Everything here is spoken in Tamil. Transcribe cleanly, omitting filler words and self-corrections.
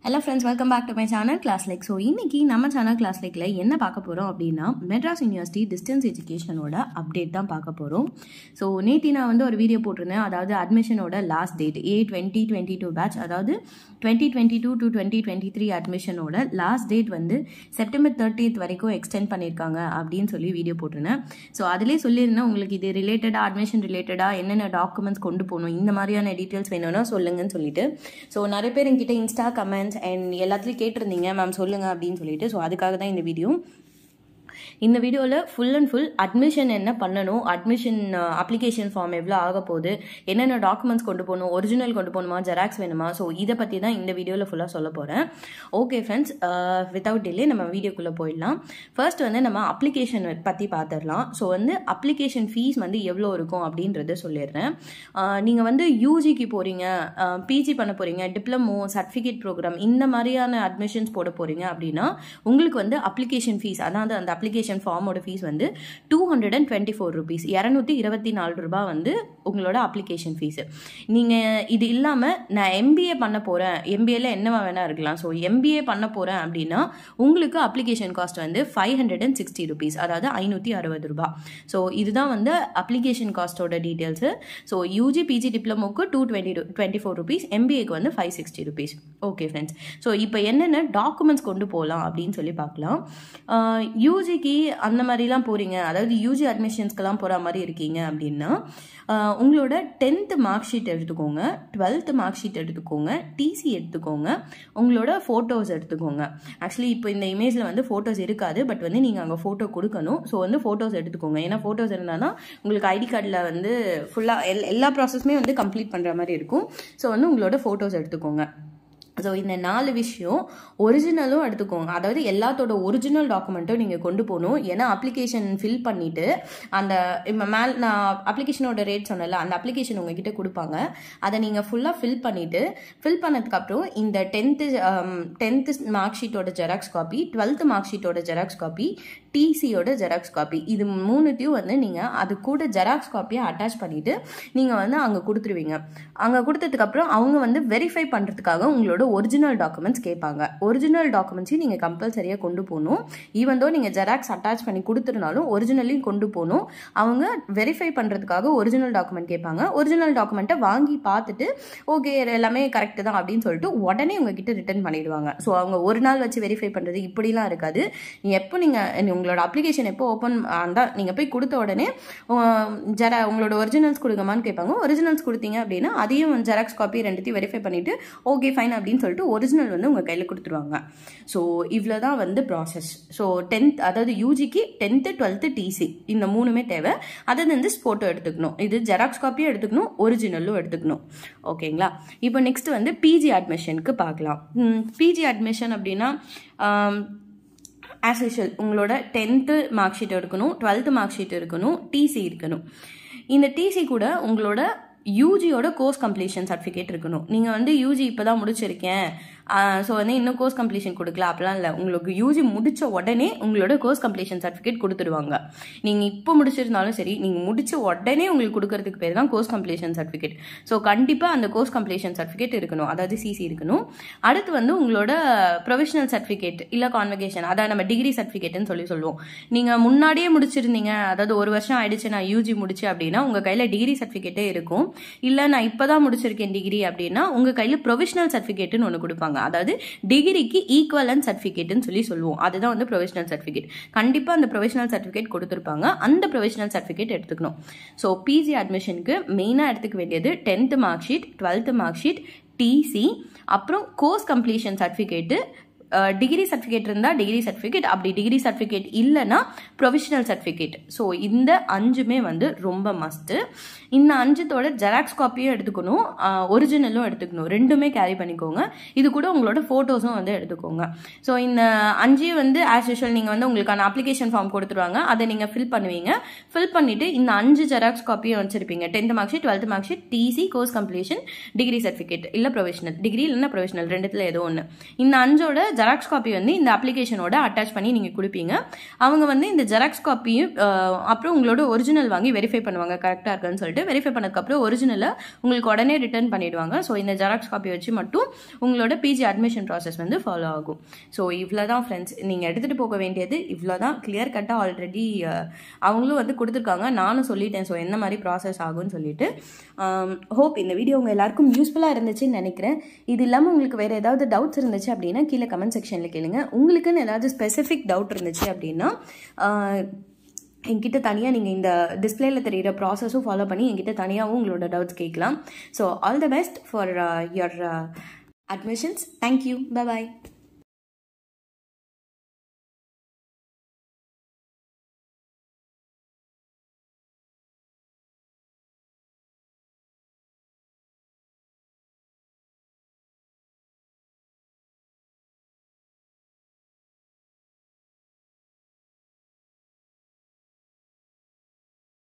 Hello friends, welcome back to my channel class.like. So இன்னைக்கு நம்ம channel class.likeல என்ன பார்க்க போறோம் அப்படினா Madras University distance education ஓட அப்டேட் தான் பார்க்க போறோம். So நேத்தி நான் வந்து ஒரு வீடியோ போட்டுருந்தேன். அதாவது admission ஓட லாஸ்ட் டேட் A2022 batch அதாவது 2022 to 2023 admission ஓட லாஸ்ட் டேட் வந்து செப்டம்பர் 30th வரைக்கும் எக்ஸ்டெண்ட் பண்ணிருக்காங்க அப்படினு சொல்லி வீடியோ போட்டுருந்தேன். So அதிலே சொல்லிருந்தேன் உங்களுக்கு இது ரிலேட்டடா admission ரிலேட்டடா என்னென்ன டாக்குமெண்ட்ஸ் கொண்டு போணும் இந்த மாதிரியான டீடைல்ஸ் வேணும்னா சொல்லுங்கன்னு சொல்லிட்டு. So நிறைய பேர் என்கிட்ட இன்ஸ்டா கமெண்ட்ஸ் and எல்லாத்துலயும் கேட்டிருந்தீங்க மேம் சொல்லுங்க அப்படின்னு சொல்லிட்டு. ஸோ அதுக்காக தான் இந்த வீடியோ. இந்த வீடியோவில் ஃபுல் அண்ட் ஃபுல் அட்மிஷன் என்ன பண்ணணும், அட்மிஷன் அப்ளிகேஷன் ஃபார்ம் எவ்வளோ ஆக போகுது, என்னென்ன டாக்குமெண்ட்ஸ் கொண்டு போகணும், ஒரிஜினல் கொண்டு போகணுமா, ஜெராக்ஸ் வேணுமா, ஸோ இதை பற்றி தான் இந்த வீடியோவில் ஃபுல்லாக சொல்ல போகிறேன். ஓகே ஃப்ரெண்ட்ஸ், வித்தவுட் டிலே நம்ம வீடியோக்குள்ளே போயிடலாம். ஃபர்ஸ்ட் வந்து நம்ம அப்ளிகேஷன் பற்றி பார்த்துடலாம். ஸோ வந்து அப்ளிகேஷன் ஃபீஸ் வந்து எவ்வளோ இருக்கும் அப்படின்றத சொல்லிடுறேன். நீங்கள் வந்து யூஜிக்கு போகிறீங்க, பிஜி பண்ண போகிறீங்க, டிப்ளமோ, சர்டிஃபிகேட் ப்ரோக்ராம் இந்த மாதிரியான அட்மிஷன்ஸ் போட போகிறீங்க அப்படின்னா உங்களுக்கு வந்து அப்ளிகேஷன் ஃபீஸ், அதாவது அந்த அப்ளிகேஷன் ஃபார்மோட ஃபீஸ் வந்து 224 rupees, 224 ரூபாய் வந்து உங்களோட அப்ளிகேஷன் ஃபீஸ். நீங்கள் இது இல்லாமல் நான் எம்பிஏ பண்ண போகிறேன், எம்பிஏல என்னவா வேணா இருக்கலாம், ஸோ எம்பிஏ பண்ண போகிறேன் அப்படின்னா உங்களுக்கு அப்ளிகேஷன் காஸ்ட் வந்து 560 rupees, அதாவது 560 ரூபாய். ஸோ இதுதான் வந்து அப்ளிகேஷன் காஸ்டோட டீட்டெயில்ஸு. ஸோ யூஜி பிஜி டிப்ளமோக்கு 224 rupees, எம்பிஏக்கு வந்து 560 rupees. ஓகே ஃப்ரெண்ட்ஸ், ஸோ இப்போ என்னென்ன டாக்குமெண்ட்ஸ் கொண்டு போகலாம் அப்படின்னு சொல்லி பார்க்கலாம். யூஜிக்கு அந்த மாதிரிலாம் போகிறீங்க, அதாவது யூஜி அட்மிஷன்ஸ்க்கெல்லாம் போகிற மாதிரி இருக்கீங்க அப்படின்னா உங்களோட 10th மார்க் ஷீட் எடுத்துக்கோங்க, 12th மார்க் ஷீட் எடுத்துக்கோங்க, டிசி எடுத்துக்கோங்க, உங்களோட ஃபோட்டோஸ் எடுத்துக்கோங்க. ஆக்சுவலி இப்போ இந்த இமேஜில் வந்து ஃபோட்டோஸ் இருக்காது, பட் வந்து நீங்கள் அங்கே ஃபோட்டோ கொடுக்கணும். ஸோ வந்து ஃபோட்டோஸ் எடுத்துக்கோங்க. ஏன்னா ஃபோட்டோஸ் இருந்தால் தான் உங்களுக்கு ஐடி கார்டில் வந்து ஃபுல்லாக எல்லா ப்ராசஸுமே வந்து கம்ப்ளீட் பண்ணுற மாதிரி இருக்கும். ஸோ வந்து உங்களோட ஃபோட்டோஸ் எடுத்துக்கோங்க. ஸோ இந்த 4 விஷயம் ஒரிஜினலும் எடுத்துக்கோங்க, அதாவது எல்லாத்தோட ஒரிஜினல் டாக்குமெண்ட்டும் நீங்கள் கொண்டு போகணும். ஏன்னா அப்ளிகேஷன் ஃபில் பண்ணிவிட்டு அந்த நான் அப்ளிகேஷனோட ரேட் சொன்னல, அந்த அப்ளிகேஷன் உங்ககிட்ட கொடுப்பாங்க. அதை நீங்கள் ஃபுல்லாக ஃபில் பண்ணிவிட்டு ஃபில் பண்ணதுக்கப்புறம் இந்த 10th மார்க் ஷீட்டோட ஜெராக்ஸ் காப்பி, 12th மார்க் ஷீட்டோட ஜெராக்ஸ் காப்பி, டிசியோட ஜெராக்ஸ் காப்பி, இது 3த்தையும் வந்து நீங்கள் அது கூட ஜெராக்ஸ் காப்பியை அட்டாச் பண்ணிவிட்டு நீங்கள் வந்து அங்கே கொடுத்துருவீங்க. அங்கே கொடுத்ததுக்கப்புறம் அவங்க வந்து வெரிஃபை பண்ணுறதுக்காக உங்களோட ஒரிஜினல் டாக்குமெண்ட்ஸ் கேட்பாங்க. ஒரிஜினல் டாக்குமெண்ட்ஸையும் நீங்கள் கம்பல்சரியாக கொண்டு போகணும். ஈவன் தோ நீங்கள் ஜெராக்ஸ் அட்டாச் பண்ணி கொடுத்துருந்தாலும் ஒரிஜினலையும் கொண்டு போகணும். அவங்க வெரிஃபை பண்ணுறதுக்காக ஒரிஜினல் டாக்குமெண்ட் கேட்பாங்க. ஒரிஜினல் டாக்குமெண்ட்டை வாங்கி பார்த்துட்டு ஓகே எல்லாமே கரெக்டு தான் அப்படின்னு சொல்லிட்டு உடனே உங்ககிட்ட ரிட்டர்ன் பண்ணிடுவாங்க. ஸோ அவங்க ஒரு நாள் வச்சு வெரிஃபை பண்ணுறது இப்படிலாம் இருக்காது. எப்போ நீங்கள் உங்களோட அப்ளிகேஷன் எப்போ ஓப்பன் ஆந்தால் நீங்கள் போய் கொடுத்த உடனே உங்களோட ஒரிஜினல்ஸ் கொடுங்கம்மான்னு கேட்பாங்க. ஒரிஜினல்ஸ் கொடுத்தீங்க அப்படின்னா அதையும் ஜெராக்ஸ் காப்பி ரெண்டுத்தையும் வெரிஃபை பண்ணிவிட்டு ஓகே ஃபைன் அப்படின்னு சொல்லிட்டு ஒரிஜினல் வந்து உங்கள் கையில் கொடுத்துருவாங்க. ஸோ இவ்வளோ தான் வந்து ப்ராசஸ். ஸோ 10th அதாவது யூஜிக்கு 10th 12th டிசி இந்த 3மே தேவை. அதை வந்து ஃபோட்டோ எடுத்துக்கணும், இது ஜெராக்ஸ் காப்பியும் எடுத்துக்கணும், ஒரிஜினலும் எடுத்துக்கணும். ஓகேங்களா? இப்போ நெக்ஸ்ட் வந்து பிஜி அட்மிஷனுக்கு பார்க்கலாம். பிஜி அட்மிஷன் அப்படின்னா ஆஸ் யூஷுவல் உங்களோட 10th மார்க் ஷீட் எடுக்கணும், 12th மார்க் ஷீட் இருக்கணும், டிசி இருக்கணும். இந்த டிசி கூட உங்களோட யூஜியோட கோர்ஸ் கம்ப்ளீஷன் சர்டிஃபிகேட் இருக்கணும். நீங்கள் வந்து யூஜி இப்போ தான் முடிச்சிருக்கேன், ஸோ வந்து இன்னும் கோர்ஸ் கம்ப்ளீஷன் கொடுக்கல அப்படிலாம் இல்லை. உங்களுக்கு யூஜி முடித்த உடனே உங்களோட கோர்ஸ் கம்ப்ளீஷன் சர்டிஃபிகேட் கொடுத்துருவாங்க. நீங்கள் இப்போ முடிச்சிருந்தாலும் சரி, நீங்கள் முடிச்ச உடனே உங்களுக்கு கொடுக்கறதுக்கு பேர் தான் கோர்ஸ் கம்ப்ளீஷன் சர்டிஃபிகேட். ஸோ கண்டிப்பாக அந்த கோர்ஸ் கம்ப்ளீஷன் சர்டிஃபிகேட் இருக்கணும், அதாவது சிசி இருக்கணும். அடுத்து வந்து உங்களோட ப்ரொவிஷனல் சர்டிஃபிகேட் இல்லை கான்வகேஷன், அதாவது நம்ம டிகிரி சர்டிஃபிகேட்னு சொல்லுவோம். நீங்கள் முன்னாடியே முடிச்சிருந்தீங்க, அதாவது 1 வருஷம் ஆயிடுச்சு நான் யூஜி முடிச்சு அப்படின்னா உங்கள் கையில் டிகிரி சர்டிஃபிகேட்டே இருக்கும். இல்லை நான் இப்போ தான் முடிச்சிருக்கேன் டிகிரி அப்படின்னா உங்கள் கையில் ப்ரொவிஷனல் சர்டிஃபிகேட்னு ஒன்று கொடுப்பாங்க. அதாவது டிகிரிக்கு ஈக்குவலன்ட் சர்டிஃபிகேட்னு சொல்லுவோம். அதுதான் வந்து ப்ரொவிஷனல் சர்டிஃபிகேட். கண்டிப்பாக அந்த ப்ரொவிஷனல் சர்டிஃபிகேட் கொடுத்துருப்பாங்க. அந்த ப்ரொவிஷனல் சர்டிஃபிகேட் எடுத்துக்கணும். ஸோ பிஜி அட்மிஷனுக்கு மெயினாக எடுத்துக்க வேண்டியது 10th mark sheet, 12th mark sheet, TC, அப்புறம் course completion certificate, degree certificate இருந்தால் டிகிரி சர்டிஃபிகேட், அப்படி டிகிரி சர்டிஃபிகேட் இல்லைன்னா ப்ரொவிஷனல் சர்டிஃபிகேட். ஸோ இந்த 5மே வந்து ரொம்ப மஸ்ட்டு. இந்த 5தோட ஜெராக்ஸ் காப்பியும் எடுத்துக்கணும், ஒரிஜினலும் எடுத்துக்கணும், 2மே கேரி பண்ணிக்கோங்க. இது கூட உங்களோட ஃபோட்டோஸும் வந்து எடுத்துக்கோங்க. ஸோ இந்த 5 வந்து ஆஸ் யூஷுவல் நீங்கள் வந்து உங்களுக்கான அப்ளிகேஷன் ஃபார்ம் கொடுத்துருவாங்க, அதை நீங்கள் ஃபில் பண்ணுவீங்க. ஃபில் பண்ணிவிட்டு இந்த 5 ஜெராக்ஸ் காப்பியும் வச்சிருப்பீங்க. 10th mark sheet, 12th mark sheet, TC, course completion, degree certificate இல்லை ப்ரொவிஷனல், டிகிரி இல்லைன்னா ப்ரொவிஷனல், 2த்துல ஏதோ ஒன்று. இந்த 5ஓட ஜெராக்ஸ் காப்பி வந்து இந்த அப்ளிகேஷனோட அட்டாச் பண்ணி நீங்கள் கொடுப்பீங்க. அவங்க வந்து இந்த ஜெராக்ஸ் காப்பியும் அப்புறம் உங்களோட ஒரிஜினல் வாங்கி வெரிஃபை பண்ணுவாங்க கரெக்டாக இருக்குன்னு சொல்லிட்டு. வெரிஃபை பண்ணதுக்கப்புறம் ஒரிஜினலை உங்களுக்கு உடனே ரிட்டர்ன் பண்ணிடுவாங்க. ஸோ இந்த ஜெராக்ஸ் காப்பி வச்சு மட்டும் உங்களோட பிஜி அட்மிஷன் ப்ராசஸ் வந்து ஃபாலோ ஆகும். ஸோ இவ்வளோ தான் ஃப்ரெண்ட்ஸ், நீங்கள் எடுத்துகிட்டு போக வேண்டியது இவ்வளோ தான். கிளியர் கட்டாக ஆல்ரெடி அவங்களும் வந்து கொடுத்துருக்காங்க, நானும் சொல்லிட்டேன் ஸோ என்ன மாதிரி ப்ராசஸ் ஆகும்னு சொல்லிட்டு. ஹோப் இந்த வீடியோ உங்கள் எல்லாருக்கும் யூஸ்ஃபுல்லாக இருந்துச்சுன்னு நினைக்கிறேன். இது இல்லாமல் உங்களுக்கு வேறு ஏதாவது டவுட்ஸ் இருந்துச்சு அப்படின்னா கீழே கமெண்ட் செக்ஷனில் கேளுங்க. உங்களுக்குன்னு ஏதாவது ஸ்பெசிஃபிக் டவுட் இருந்துச்சு அப்படின்னா என்கிட்ட தனியாக நீங்கள் இந்த டிஸ்பிளேயில் தெரிகிற ப்ராசஸும் ஃபாலோ பண்ணி என்கிட்ட தனியாகவும் உங்களோட டவுட்ஸ் கேட்கலாம். So all the best for your admissions. Thank you. Bye bye.